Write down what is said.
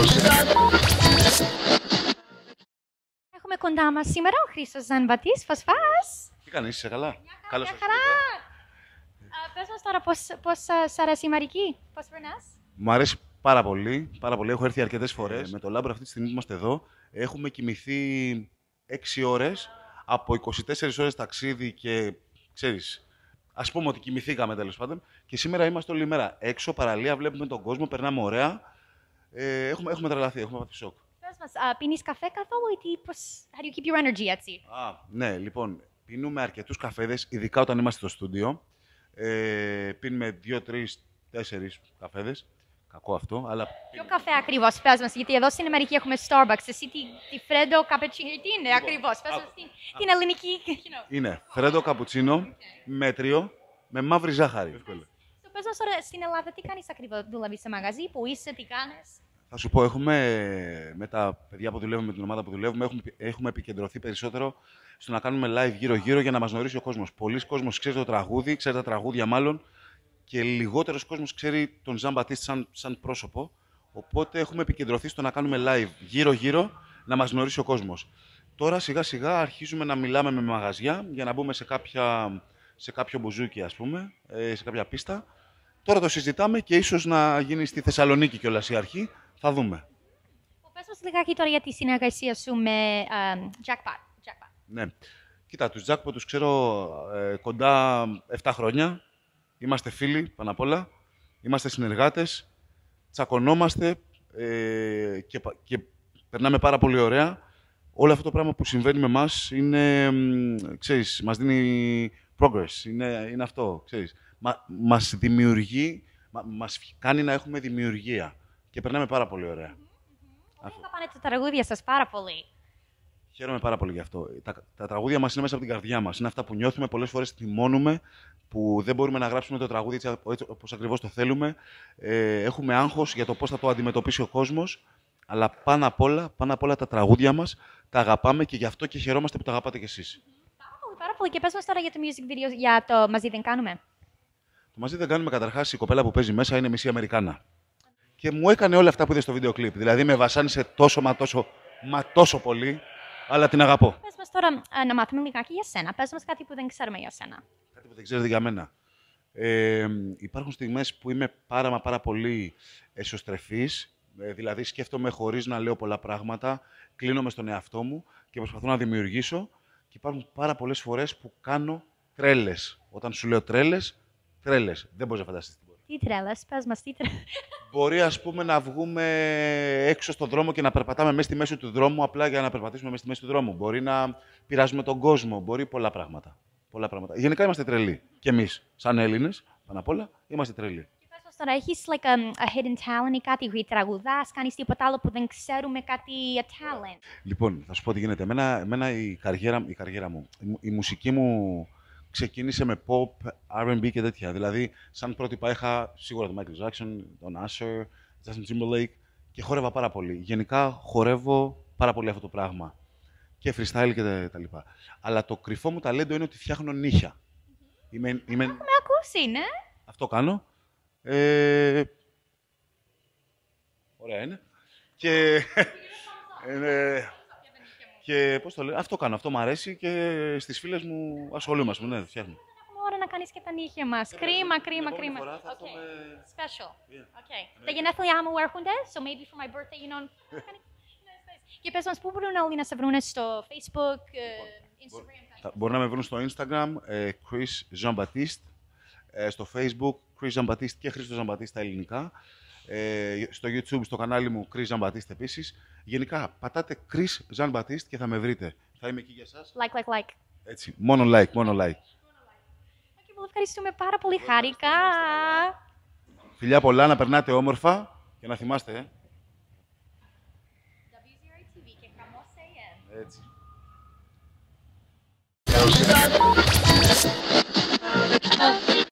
Έχουμε κοντά μας σήμερα ο Χρήστος Ζανμπατίστ. Φας. Τι κάνεις, είσαι καλά? Καλώς ήρθατε. Πες μας τώρα πώς σ' αρέσει η Μαρική, πώς περνάς? Μου αρέσει πάρα πολύ, πάρα πολύ. Έχω έρθει αρκετές φορές. Με το Λάμπρο αυτή τη στιγμή που είμαστε εδώ, έχουμε κοιμηθεί 6 ώρες, από 24 ώρες ταξίδι και, ξέρεις, ας πούμε ότι κοιμηθήκαμε τέλος πάντων. Και σήμερα είμαστε όλη μέρα έξω, παραλία, βλέπουμε τον κόσμο, περνάμε ωραία. Έχουμε τρελαθεί, έχουμε πάθει σοκ. Πες μας, πίνεις καφέ καθόλου ή how do you keep your energy έτσι? Ναι, λοιπόν, πίνουμε αρκετούς καφέδες, ειδικά όταν είμαστε στο στούντιο. Πίνουμε 2, 3, 4 καφέδες. Κακό αυτό, αλλά... Ποιο καφέ ακριβώς, πες μας, γιατί εδώ στην Αμερική έχουμε Starbucks. Εσύ τι φρέντο, καπετσίνο, τι είναι ακριβώς, πες μας την ελληνική... Είναι φρέντο καπουτσίνο, μέτριο, με μαύρη ζάχαρη. Πες μας τώρα, στην Ελλάδα τι κάνεις ακριβώς, δουλεύεις σε μαγαζί, που είσαι, τι κάνεις? Θα σου πω, με τα παιδιά που δουλεύουμε, με την ομάδα που δουλεύουμε, έχουμε επικεντρωθεί περισσότερο στο να κάνουμε live γύρω-γύρω για να μας γνωρίσει ο κόσμος. Πολλοί κόσμος ξέρει το τραγούδι, ξέρει τα τραγούδια μάλλον, και λιγότερος κόσμος ξέρει τον Ζανμπατίστ σαν πρόσωπο. Οπότε έχουμε επικεντρωθεί στο να κάνουμε live γύρω-γύρω, να μας γνωρίσει ο κόσμος. Τώρα σιγά-σιγά αρχίζουμε να μιλάμε με μαγαζιά για να μπούμε σε κάποιο μπουζούκι, ας πούμε, σε κάποια πίστα. Τώρα το συζητάμε και ίσως να γίνει στη Θεσσαλονίκη κιόλας η αρχή. Θα δούμε. Πες μας λιγάκι τώρα για τη συνεργασία σου με Jackpot. Ναι. Κοίτα, τους Jackpot τους ξέρω κοντά 7 χρόνια. Είμαστε φίλοι, πάνω απ' όλα. Είμαστε συνεργάτες. Τσακωνόμαστε και περνάμε πάρα πολύ ωραία. Όλο αυτό το πράγμα που συμβαίνει με εμάς είναι, ξέρεις, μας δίνει progress. Είναι αυτό, ξέρεις. Μας δημιουργεί, μας κάνει να έχουμε δημιουργία. Και περνάμε πάρα πολύ ωραία. Πώς θα πάνε τα τραγούδια σας πάρα πολύ? Χαίρομαι πάρα πολύ γι' αυτό. Τα τραγούδια μας είναι μέσα από την καρδιά μας. Είναι αυτά που νιώθουμε, πολλές φορές θυμώνουμε, που δεν μπορούμε να γράψουμε το τραγούδι έτσι όπως ακριβώς το θέλουμε. Έχουμε άγχος για το πώς θα το αντιμετωπίσει ο κόσμος. Αλλά πάνω απ' όλα τα τραγούδια μας τα αγαπάμε και γι' αυτό και χαιρόμαστε που τα αγαπάτε κι εσείς. Πάρα πολύ. Και πες μας τώρα για το music video, για το «Μαζί δεν κάνουμε». Το «Μαζί δεν κάνουμε», καταρχάς, η κοπέλα που παίζει μέσα είναι μισή Αμερικάνα. Και μου έκανε όλα αυτά που είδε στο βίντεο κλιπ. Δηλαδή με βασάνισε τόσο πολύ, αλλά την αγαπώ. Πες μας τώρα να μάθουμε λιγάκι για σένα. Πες μας κάτι που δεν ξέρουμε για σένα. Κάτι που δεν ξέρετε για μένα. Υπάρχουν στιγμές που είμαι πάρα πολύ εσωστρεφής. Δηλαδή σκέφτομαι χωρίς να λέω πολλά πράγματα, κλείνομαι στον εαυτό μου και προσπαθώ να δημιουργήσω. Και υπάρχουν πάρα πολλές φορές που κάνω τρέλες. Όταν σου λέω τρέλες, δεν μπορείς να φανταστείς. Τι τρέλες, πες μας, τι τρέλες. Μπορεί, ας πούμε, να βγούμε έξω στον δρόμο και να περπατάμε μέσα στη μέση του δρόμου, απλά για να περπατήσουμε μέσα στη μέση του δρόμου. Μπορεί να πειράζουμε τον κόσμο, μπορεί πολλά πράγματα. Γενικά είμαστε τρελοί. Και εμείς, σαν Έλληνες, πάνω απ' όλα, είμαστε τρελοί. Και πες μας τώρα, έχεις like a hidden talent ή κάτι, τραγουδάς, κάνεις τίποτα άλλο που δεν ξέρουμε, κάτι talent? Λοιπόν, θα σου πω τι γίνεται. Εμένα η καριέρα μου, η μουσική μου ξεκίνησε με pop, R&B και τέτοια. Δηλαδή, σαν πρότυπα είχα σίγουρα τον Michael Jackson, τον Usher, Justin Timberlake και χόρευα πάρα πολύ. Γενικά χορεύω πάρα πολύ αυτό το πράγμα. Και freestyle και τα λοιπά. Αλλά το κρυφό μου ταλέντο είναι ότι φτιάχνω νύχια. Έχουμε ακούσει, ναι. Αυτό κάνω. Ωραία είναι. Και πώς το λέω, αυτό κάνω, αυτό μου αρέσει και στις φίλες μου ασχολούμαι, ας πούμε, ναι, φτιάχνω. Δεν έχουμε ώρα να κάνεις και τα νύχια μας. Κρίμα. Okay. Special. Okay. Τα γενέθλιά μου έρχονται, so maybe for my birthday, you know. Και πες μας, πού μπορούν όλοι να σε βρουν στο Facebook, Instagram? Μπορούν να με βρουν στο Instagram, Chris Jean-Baptiste, στο Facebook, Chris Jean-Baptiste και Χρήστος Jean-Baptiste στα ελληνικά. Στο YouTube, στο κανάλι μου, Chris Jean-Baptiste επίσης. Γενικά, πατάτε Chris Jean-Baptiste και θα με βρείτε. Θα είμαι εκεί για εσάς. Like. Έτσι, μόνο like. Και πολύ ευχαριστούμε πάρα πολύ, χάρηκα. Φιλιά πολλά, να περνάτε όμορφα και να θυμάστε, WZRTV και χαμός AM. Έτσι.